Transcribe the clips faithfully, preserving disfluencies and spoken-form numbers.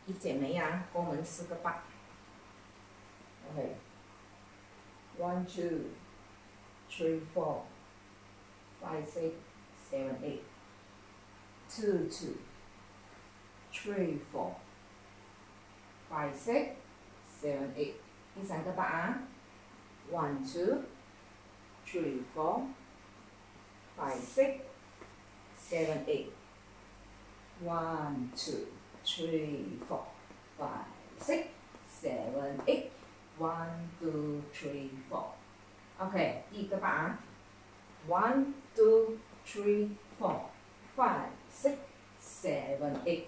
一姐妹啊，跟我们四个八。OK。One, two, three, four, five, six, seven, eight. Two, two, three, four, five, six, seven, eight. 第三个八啊。One, two, three, four, five, six, seven, eight. One, two, three, four, five, six, seven, eight. One, two, three, four. Ok, 第一个八啊。One, two, three, four, five, six, seven, eight.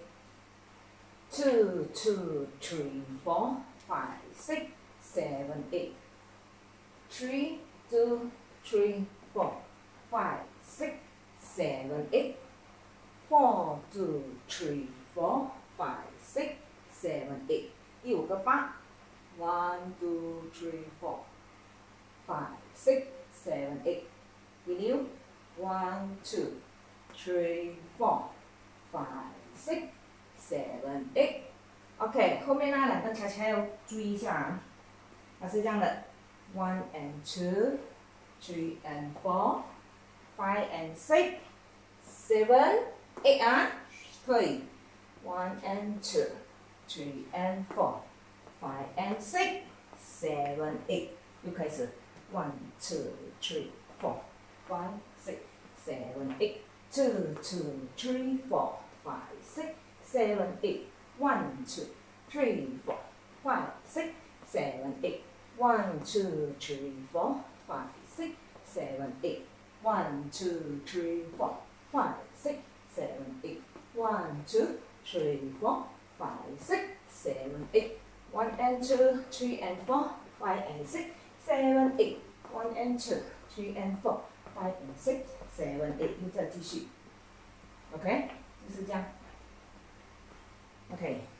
Two, two, three, four, five, six, seven, eight. Three, two, three, four, five, six, seven, eight. Four, two, three, four, five, six, seven, eight. 第五个八。One, two, three, four, five, six, seven, eight. 第六。One, two, three, four, five, six, seven, eight. OK， 后面那两个恰恰要注意一下啊，它是这样的 ：one and two, three and four, five and six, seven, eight 啊，可以 one and two, three and four, five and six, seven, eight， 又开始 one, two, three, four, five, six, seven, eight, two, two, three, four, five, six, seven, eight, one, two, three, four, five, six, seven, eight, one, two, three, four, five, six, seven, eight, one, two, three, four, five, six, seven, eight, one, two, three, four, five, six, seven, eight, one and two, three and four, five and six, seven, eight, one and two, three and four, five and six, seven, eight， 又再继续 ，OK， 就是这样 ，OK。